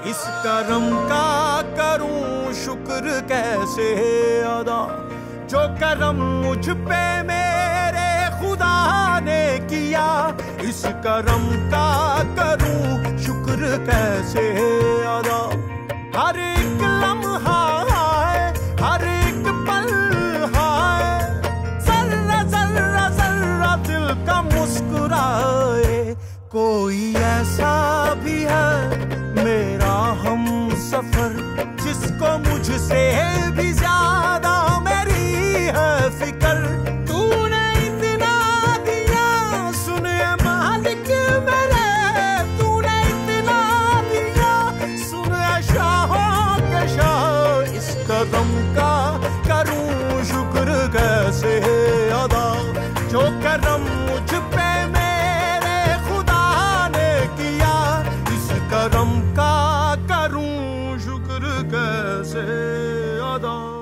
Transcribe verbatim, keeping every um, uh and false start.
इस करम का करूं शुक्र कैसे अदा, जो करम मुझ पे मेरे खुदा ने किया। इस करम का करूं शुक्र कैसे अदा। हर एक लम्हा है, हर एक पल है, जर्रा जर्रा जर्रा दिल का मुस्कुराए। कोई ऐसा भी है मेरा हम सफर, जिसको मुझसे भी ज्यादा मेरी है फिक्र। तूने इतना दिया सुन ए मालिक मेरे, तूने इतना दिया सुन ए शाहों के शाह। इस कदम का करूं शुक्र कैसे अदा, जो करम मुझ पे करम का करूं शुक्र कैसे अदा।